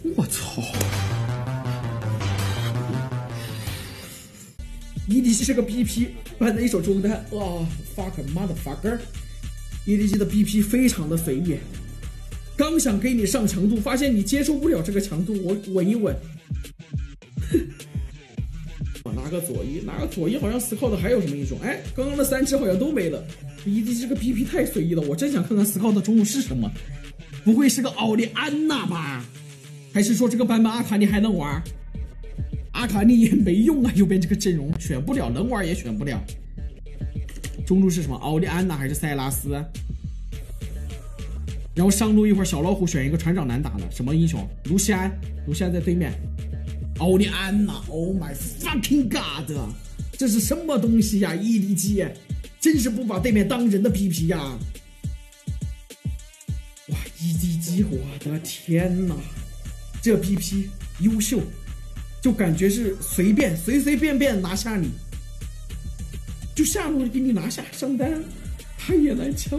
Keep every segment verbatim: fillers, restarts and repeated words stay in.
我操 ！E D G 这个 B P 搬的一手中单，哇 ，fuck motherfucker！E D G 的 B P 非常的肥耶，刚想给你上强度，发现你接受不了这个强度，我稳一稳。拿个左一，拿个左一，好像斯考的还有什么英雄？哎，刚刚的三只好像都没了。E D G 这个 B P 太随意了，我真想看看斯考的中路是什么。不会是个奥利安娜吧？还是说这个版本阿卡丽还能玩？阿卡丽也没用啊，右边这个阵容选不了，能玩也选不了。中路是什么？奥利安娜还是塞拉斯？然后上路一会儿小老虎选一个船长难打的，什么英雄？卢锡安，卢锡安在对面。奥利安娜 ，Oh my fucking god！ 这是什么东西呀 ？E D G， 真是不把对面当人的 B P 呀！哇 ，E D G， 我的天哪，这 B P 优秀，就感觉是随便随随便便拿下你，就下路给你拿下上单，他也难抢。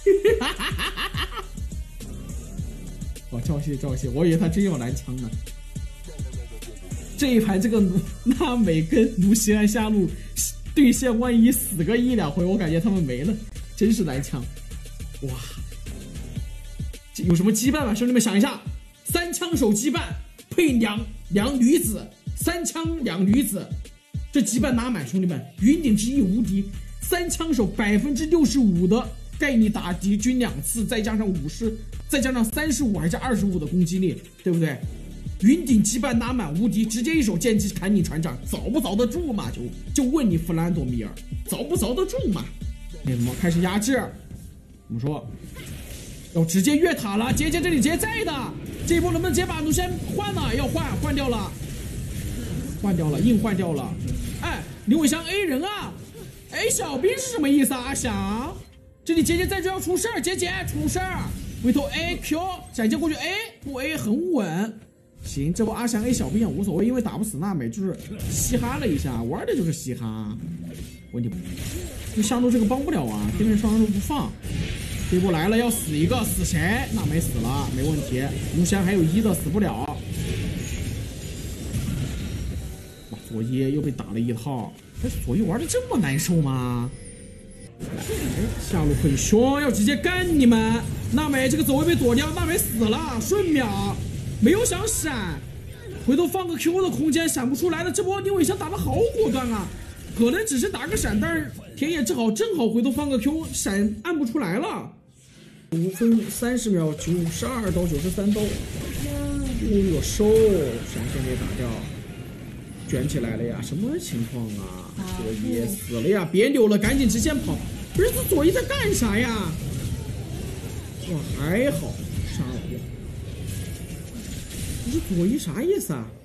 哦，赵谢赵谢，我以为他真要蓝枪呢。这一盘这个卢娜美跟卢锡安下路对线，万一死个一两回，我感觉他们没了，真是难抢。哇，这有什么羁绊吗？兄弟们想一下，三枪手羁绊配两两女子，三枪两女子，这羁绊拿满，兄弟们，云顶之翼无敌，三枪手百分之六十五的概率打敌军两次，再加上五十，再加上三十五还是二十五的攻击力，对不对？云顶羁绊拿满无敌，直接一手剑击砍你船长，遭不遭得住嘛？就就问你弗兰多米尔，遭不遭得住嘛？那什么开始压制，我们说要直接越塔了，姐姐这里直接在的，这一波能不能直接把卢锡安换了？要换，换掉了，换掉了，硬换掉了。哎，刘伟翔 A 人啊 ，A 小兵是什么意思啊？阿翔，这里姐姐在就要出事儿，姐姐出事儿，回头 A Q 闪现过去 A 不 A 很稳。行，这波阿翔 A 小兵也无所谓，因为打不死娜美，就是嘻哈了一下，玩的就是嘻哈。问题不，这下路这个帮不了啊，对面上路不放。这波来了，要死一个，死谁？娜美死了，没问题。卢锡安还有一的，死不了。哇，左一又被打了一套，这左一玩的这么难受吗？下路很凶，要直接干你们。娜美这个走位被躲掉，娜美死了，瞬秒。没有想闪，回头放个 Q 的空间闪不出来的，这波牛尾翔打得好果断啊！可能只是打个闪，但是田野正好正好回头放个 Q 闪按不出来了。五分三十秒，九十二刀，九十三刀，哎呦收，闪现给打掉，卷起来了呀！什么情况啊？左一死了呀！别扭了，赶紧直线跑！不是这左一在干啥呀？哇，还好杀了我。这左一啥意思啊？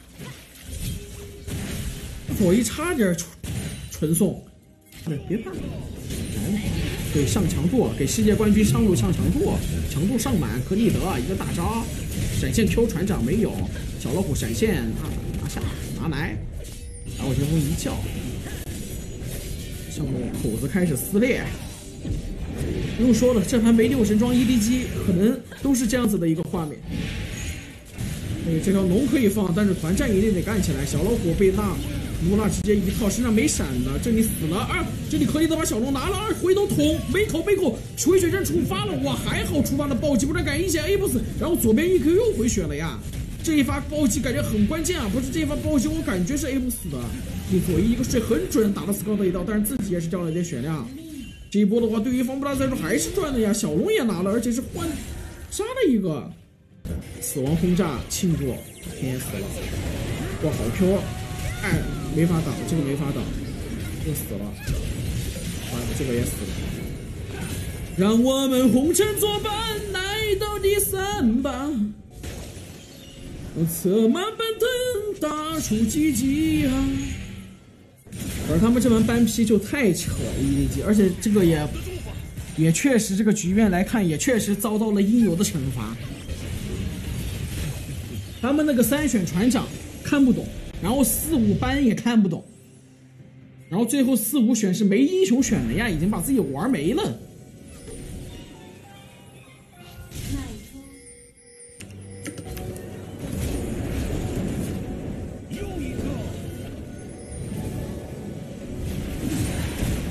左一差点纯送，对，别怕，来，对，上强度，给世界冠军上路上强度，强度上满，可立德一个大招，闪现 Q 船长没有，小老虎闪现啊，拿下拿来，然后旋风一叫，项目口子开始撕裂。不用说了，这盘没六神装 E D G 可能都是这样子的一个画面。哎，这条龙可以放，但是团战一定得干起来。小老虎被那卢娜直接一套，身上没闪的，这里死了二，这里可以的把小龙拿了二，回头捅，没口没口，回血阵触发了，哇，还好触发了暴击，不然敢一血 A 不死，然后左边一 Q 又回血了呀，这一发暴击感觉很关键啊，不是这一发暴击我感觉是 A 不死的，这左一一个睡很准，打了斯高的一刀，但是自己也是掉了一点血量，这一波的话对于防不拉来说还是赚的呀，小龙也拿了，而且是换杀了一个。死亡轰炸庆祝，天也死了，哇，好 Q， 哎，没法挡，这个没法挡，又死了，完了，这个也死了。让我们红尘作伴，来到第三把，策马奔腾，打出奇迹啊！而他们这盘班 P 就太扯了 ，E D G， 而且这个也也确实这个局面来看，也确实遭到了应有的惩罚。他们那个三选船长看不懂，然后四五班也看不懂，然后最后四五选是没英雄选了呀，已经把自己玩没了。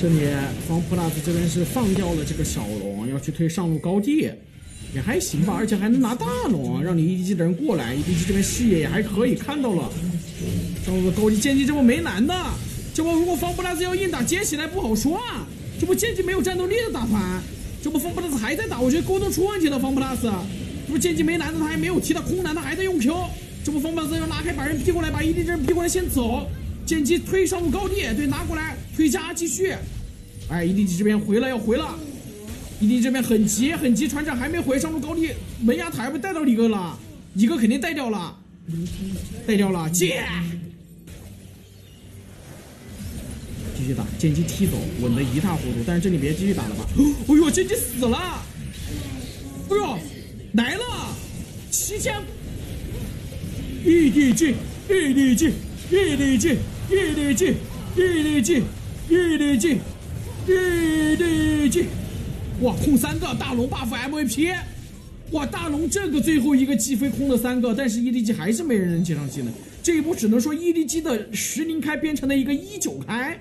这里方 plus 这边是放掉了这个小龙，要去推上路高地，也还行吧，而且还能拿大龙，让你 E D G 的人过来 ，E D G 这边视野也还可以，看到了上路的高地剑姬这波没难的，这波如果方 plus 要硬打接起来不好说啊，这波剑姬没有战斗力的打团，这波方 plus 还在打，我觉得沟通出问题了，方 plus， 这波剑姬没难的他还没有提到空难，他还在用 Q， 这波方 plus 要拉开把人逼过来，把 E D G 人逼过来先走。剑姬推上路高地，对，拿过来推加继续。哎 ，E D G 这边回了要回了 ，E D G 这边很急很急，船长还没回上路高地，门牙塔要被带到里哥了，一个肯定带掉了，带掉了，接，继续打，剑姬踢走，稳得一塌糊涂，但是这里别继续打了吧？哎呦，剑姬死了，哎呦，来了，七千 ，E D G，E D G。E D G，E D G，E D G，E D G，E D G， 哇，空三个大龙 buff M V P， 哇，大龙这个最后一个击飞空了三个，但是 E D G 还是没人能接上技能，这一波只能说 E D G 的十零开变成了一个一九开，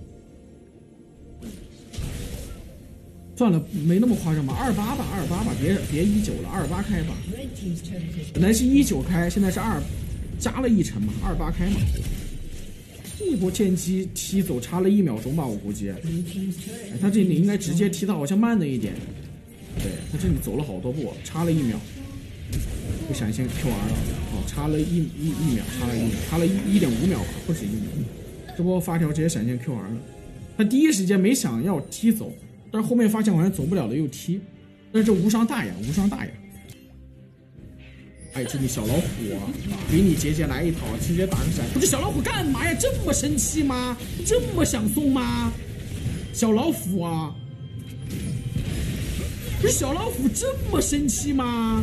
算了，没那么夸张吧，二八吧，二八吧，别别一九了，二八开吧，本来是一九开，现在是二。加了一层嘛，二八开嘛，这波剑姬踢走差了一秒钟吧，我估计。哎，他这里应该直接踢到，好像慢了一点。对他这里走了好多步，差了一秒，被闪现 Q R 了。哦，差了一一一秒，差了一秒，差了一一点五秒吧，不止一秒。这波发条直接闪现 Q R 了，他第一时间没想要踢走，但是后面发现好像走不了了又踢，但是这无伤大雅，无伤大雅。哎，这里小老虎给你姐姐来一套，直接打个闪。不是小老虎干嘛呀？这么生气吗？这么想送吗？小老虎啊！不是小老虎这么生气吗？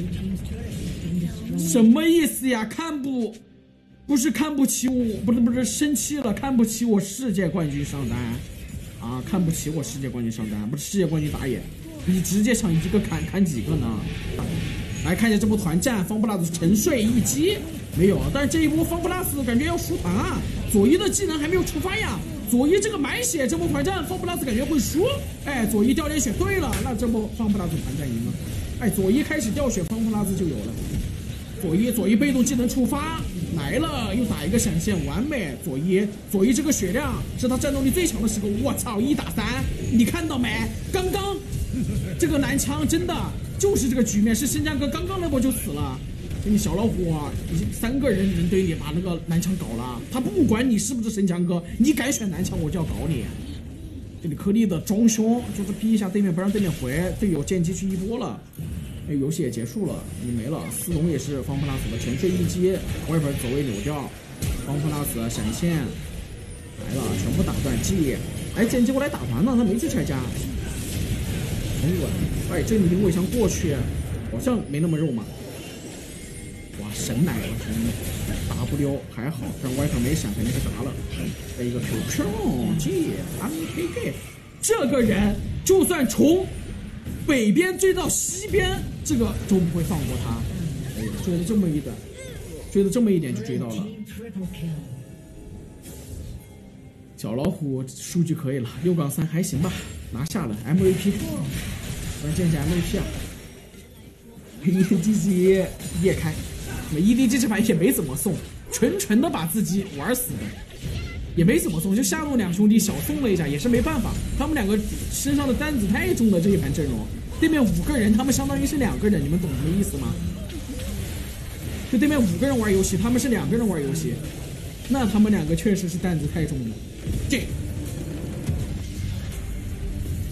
什么意思呀？看不，不是看不起我，不是不是生气了，看不起我世界冠军上单啊！看不起我世界冠军上单，不是世界冠军打野，你直接抢一个砍砍几个呢？来看一下这波团战，方 plus 沉睡一击没有，但是这一波方 plus 感觉要输团啊！左一的技能还没有触发呀，左一这个满血，这波团战方 plus 感觉会输。哎，左一掉点血，对了，那这波方 plus 团战赢了。哎，左一开始掉血，方 plus 就有了。左一左一被动技能触发来了，又打一个闪现，完美。左一左一这个血量是他战斗力最强的时候，我操，一打三，你看到没？刚刚这个蓝枪真的。就是这个局面，是申江哥刚刚那波就死了，给你小老虎啊，已经三个人人堆里把那个蓝枪搞了，他不管你是不是申江哥，你敢选蓝枪我就要搞你。这里颗粒的装凶，就是逼一下对面，不让对面回，队友剑姬去一波了，哎，游戏也结束了，你没了。四龙也是方 plus 的沉睡一击，外边走位扭掉，方 plus 闪现来了，全部打断 G， 哎，剑姬过来打团呢，他没去拆家。很稳，哎，这灵尾枪过去，好像没那么肉嘛。哇，神奶了，神奶 ！W 还好，但外头没闪，肯定是打了。再一个 Q Q G M K K， 这个人就算从北边追到西边，这个都不会放过他。哎，追了这么一点，追了这么一点就追到了。小老虎数据可以了，六杠三还行吧。拿下了 M V P， 关键是 M V P 啊 ！E D G 夜开，那 E D G 这盘也没怎么送，纯纯的把自己玩死的，也没怎么送，就下路两兄弟小送了一下，也是没办法，他们两个身上的担子太重了，这一盘阵容，对面五个人，他们相当于是两个人，你们懂什么意思吗？就对面五个人玩游戏，他们是两个人玩游戏，那他们两个确实是担子太重了，这。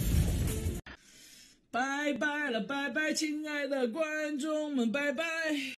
拜拜了，拜拜，亲爱的观众们，拜拜。